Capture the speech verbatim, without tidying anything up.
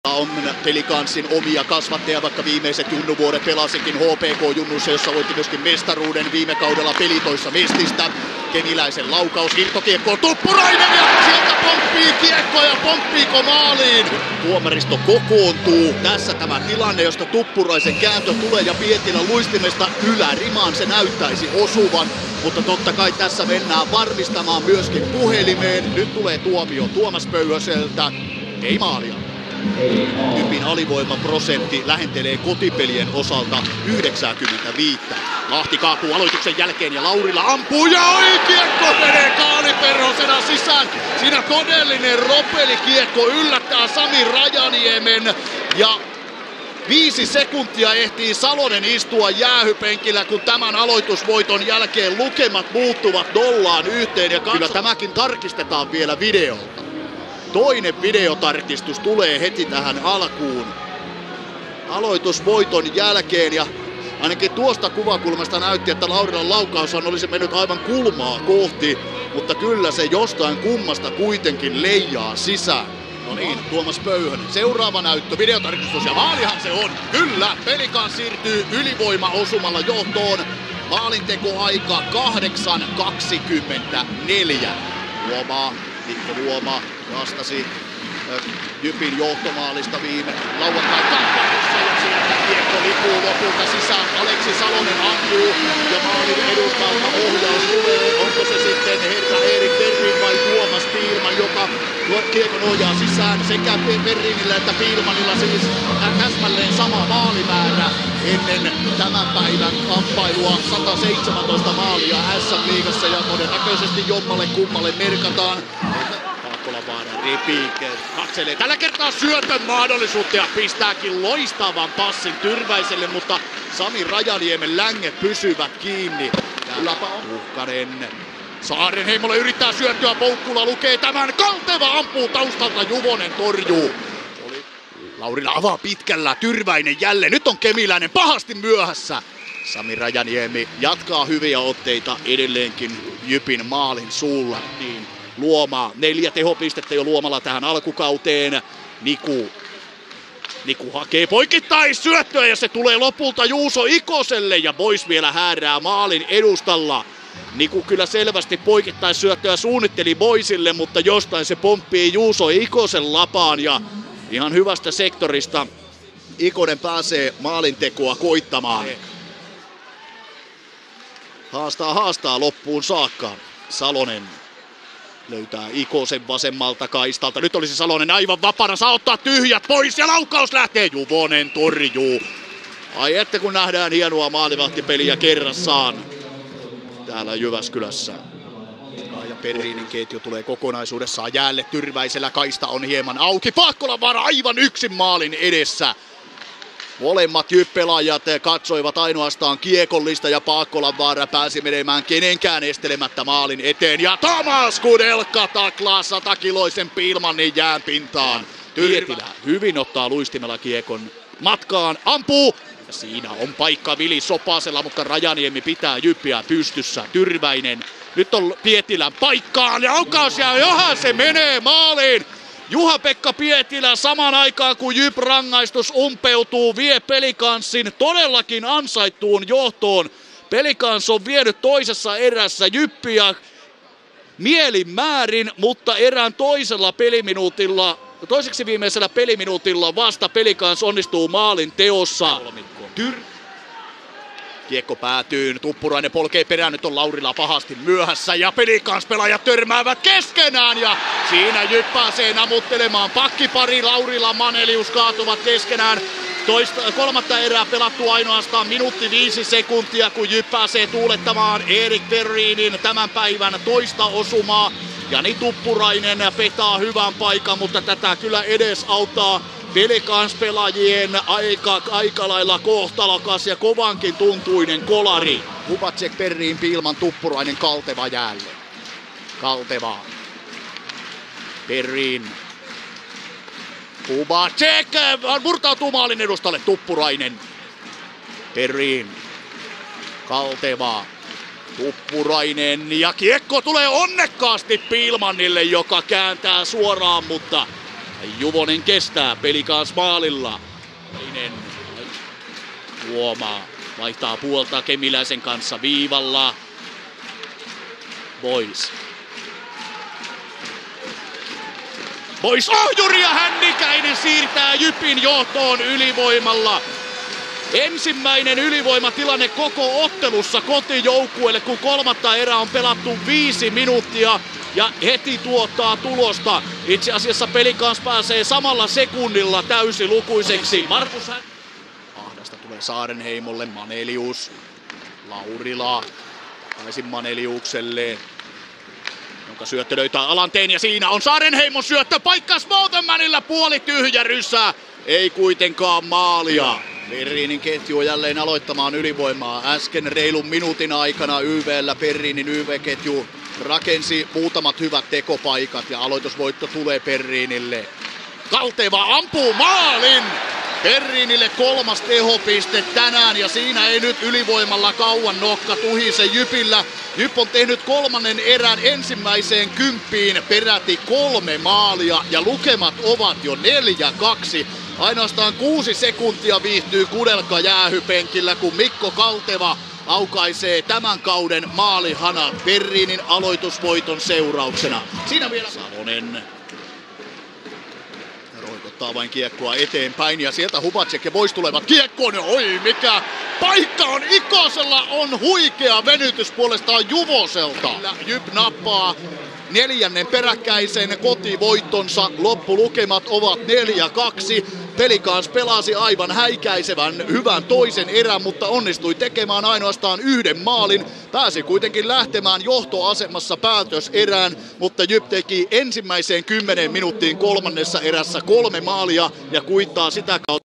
On Pelicansin omia kasvatteja, vaikka viimeiset junnuvuodet pelasikin H P K-junnuissa, jossa voitti myöskin mestaruuden viime kaudella pelitoissa Mestistä. Kemiläisen laukaus, irtokiekko, Tuppurainen ja sieltä pomppii kiekko ja pomppiiko maaliin? Tuomaristo kokoontuu. Tässä tämä tilanne, josta Tuppuraisen kääntö tulee ja Pietilä luistimesta ylärimaan se näyttäisi osuvan. Mutta totta kai tässä mennään varmistamaan myöskin puhelimeen. Nyt tulee tuomio Tuomas Pöyhöseltä. Ei maalia. Typin alivoimaprosentti lähentelee kotipelien osalta yhdeksänkymmentäviisi. Lahti kaatuu aloituksen jälkeen ja Laurila ampuu ja oi, kiekko menee kaaliperhosena sisään. Siinä todellinen ropelikiekko yllättää Sami Rajaniemen ja viisi sekuntia ehtii Salonen istua jäähypenkillä, kun tämän aloitusvoiton jälkeen lukemat muuttuvat nollaan yhteen ja kyllä tämäkin tarkistetaan vielä videolta. Toinen videotarkistus tulee heti tähän alkuun aloitusvoiton jälkeen ja ainakin tuosta kuvakulmasta näytti, että Laurilan laukaushan olisi mennyt aivan kulmaa kohti, mutta kyllä se jostain kummasta kuitenkin leijaa sisään. No niin, Tuomas Pöyhönen. Seuraava näyttö, videotarkistus ja maalihan se on. Kyllä, Pelicans siirtyy ylivoimaosumalla johtoon. Maalintekoaika kahdeksan kaksikymmentäneljä. Luoma, Mikko Luoma vastasi äh, Jypin johtomaalista viime lauantai kamppailussa ja sieltä kiekko lipuu lopulta sisään. Aleksi Salonen ampuu ja maalin edustalta ohjaus tulee. Onko se sitten herra Erik Perrin vai Tuomas Piilman, joka kiekon ohjaa sisään sekä Perrinillä että Piilmanilla, siis täsmälleen sama maalimäärä ennen tämän päivän kamppailua. sata seitsemäntoista maalia S M-liigassa ja todennäköisesti jommalle kummalle merkataan. Paakkolavaara repii, katselee tällä kertaa syötön mahdollisuutta ja pistääkin loistavan passin Tyrväiselle, mutta Sami Rajaniemen länget pysyvät kiinni. Kylläpä on Tuhkanen. Saarenheimolle yrittää syöttyä, Poukkula lukee tämän, Kalteva ampuu taustalta, Juvonen torjuu. Oli. Laurila avaa pitkällä, Tyrväinen jälleen, nyt on Kemiläinen pahasti myöhässä. Sami Rajaniemi jatkaa hyviä otteita edelleenkin Jypin maalin suulla. Niin, Luoma, neljä tehopistettä jo Luomalla tähän alkukauteen. Niku. Niku hakee poikittais syöttöä ja se tulee lopulta Juuso Ikoselle ja Boys vielä häärää maalin edustalla. Niku kyllä selvästi poikittais syöttöä suunnitteli Boysille, mutta jostain se pomppii Juuso Ikosen lapaan ja ihan hyvästä sektorista Ikonen pääsee maalintekoa koittamaan. Haastaa, haastaa loppuun saakka. Salonen löytää Ikosen vasemmalta kaistalta. Nyt olisi Salonen aivan vapaana, saa ottaa tyhjät pois ja laukaus lähtee. Juvonen torjuu. Ai että kun nähdään hienoa maalivahtipeliä kerrassaan täällä Jyväskylässä. Ja Perriinin ketju tulee kokonaisuudessaan jäälle. Tyrväisellä kaista on hieman auki. Paakkolavaara aivan yksin maalin edessä. Molemmat Jyp-pelaajat katsoivat ainoastaan kiekollista ja Paakkolavaara pääsi menemään kenenkään estelemättä maalin eteen. Ja Tomas Kudelka taklaa satakiloisen Piilmanin jäänpintaan. Pietilä hyvin ottaa luistimella kiekon matkaan, ampuu. Ja siinä on paikka Vili Sopasella, mutta Rajaniemi pitää Jyppiä pystyssä. Tyrväinen, nyt on Pietilän paikkaan ja aukaus ja johan se menee maaliin. Juha-Pekka Pietilä saman aikaan kun Jyp rangaistus umpeutuu vie Pelicansin todellakin ansaittuun johtoon. Pelicans on vienyt toisessa erässä Jyppiä mielin määrin, mutta erään toisella peliminuutilla, toiseksi viimeisellä peliminuutilla vasta Pelicans onnistuu maalin teossa. Tyr- Kiekko päätyy, Tuppurainen polkee perään, nyt on Laurila pahasti myöhässä ja Pelicans-pelaajat törmäävät keskenään ja siinä Jyp pääsee namuttelemaan. Pakkipari Laurila, Manelius kaatuvat keskenään. Toista, kolmatta erää pelattu ainoastaan minuutti viisi sekuntia, kun Jyp pääsee tuulettamaan Erik Perrinin tämän päivän toista osumaa. Jani Tuppurainen petaa hyvän paikan, mutta tätä kyllä edes auttaa Pelicans-pelaajien aika, aika lailla kohtalokas ja kovankin tuntuinen kolari. Hubacek, Perrin, Piilman, Tuppurainen, Kalteva jäälle. Kalteva. Perrin. Hubacek murtautuu maalin edustalle, Tuppurainen. Perrin. Kalteva. Tuppurainen ja kiekko tulee onnekkaasti Piilmanille, joka kääntää suoraan, mutta Juvonen kestää, Pelikans maalilla. Toinen huomaa, vaihtaa puolta Kemiläisen kanssa viivalla. Boys. Boys ohjuri ja Hännikäinen siirtää Jypin johtoon ylivoimalla. Ensimmäinen ylivoimatilanne koko ottelussa kotijoukkueelle, kun kolmatta erää on pelattu viisi minuuttia ja heti tuottaa tulosta. Itse asiassa Pelikans pääsee samalla sekunnilla täysilukuiseksi. Markus Hän... Ahdasta tulee Saarenheimolle, Manelius, Laurila, takaisin Maneliukselle, jonka syöttö löytää Alanteen ja siinä on Saarenheimon syöttö, paikka Smothermanilla, puoli tyhjä rysää, ei kuitenkaan maalia. Perriinin ketju jälleen aloittamaan ylivoimaa. Äsken reilun minuutin aikana Y V:llä Perriinin Y V-ketju rakensi muutamat hyvät tekopaikat ja aloitusvoitto tulee Perriinille. Kalteva ampuu maalin! Perriinille kolmas tehopiste tänään ja siinä ei nyt ylivoimalla kauan nokka tuhise Jypillä. Jyp on tehnyt kolmannen erän ensimmäiseen kymppiin peräti kolme maalia ja lukemat ovat jo neljä kaksi. Ainoastaan kuusi sekuntia viihtyy Kudelka jäähypenkillä, kun Mikko Kalteva aukaisee tämän kauden maalihanat Perriinin aloitusvoiton seurauksena. Siinä vielä Salonen roikottaa vain kiekkoa eteenpäin ja sieltä Hubacek ja Boys tulevat kiekkoon. Oi mikä paikka on Ikosella, on huikea venytys puolestaan Juvoselta. Jyp nappaa neljännen peräkkäisen kotivoittonsa, loppulukemat ovat neljä kaksi. Pelikans pelasi aivan häikäisevän hyvän toisen erän, mutta onnistui tekemään ainoastaan yhden maalin. Pääsi kuitenkin lähtemään johtoasemassa päätöserään, mutta Jyp teki ensimmäiseen kymmeneen minuuttiin kolmannessa erässä kolme maalia ja kuittaa sitä kautta